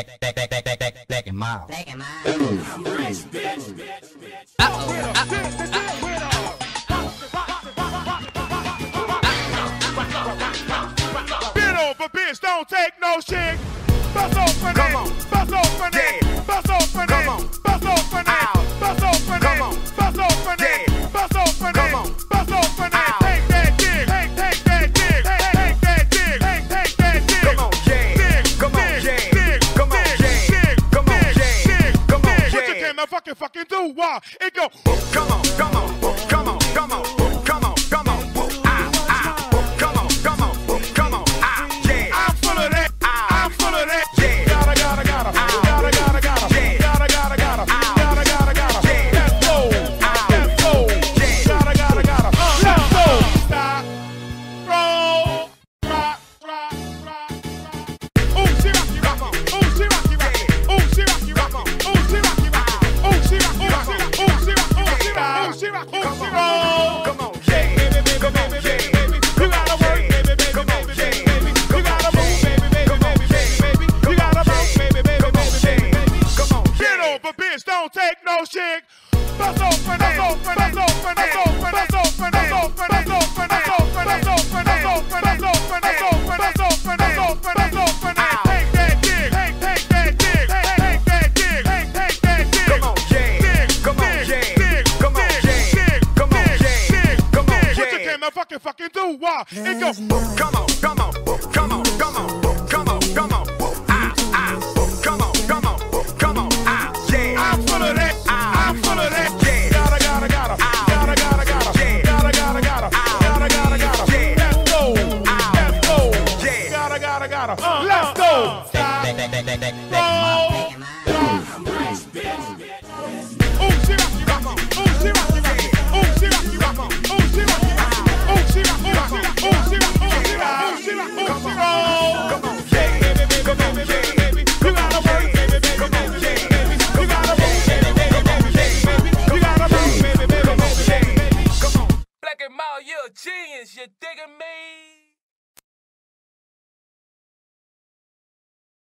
Black and mild. Black and mild. Bend over, bitch, don't take no shit. Bust open it, bust open it, bust open it, bust open it, bust open it, bust open it, bust open it, bust open it. Take that dick, take that dick, take that dick, take that dick. Come on, yeah, come on, yeah, come on, yeah, come on, yeah, come on, yeah. What you came to fucking do? Why? It go. Come on, come on, come on, come on, come on, come on. Don't take no shit. Bust open it, open it, open it, open it, open it, open it, open it, open it, open it, open it, open it, open it, open it, open it, open it. Take that dick, take that dick, take that dick, take that dick. Come on, yeah, come on, yeah, come on, yeah, come on, yeah, come on, yeah. What you came to fucking do? Why? It go. Come on, come on, come on, come on, come on, come on. Let's go! Stop! Black and mild, you're a genius, you digging me?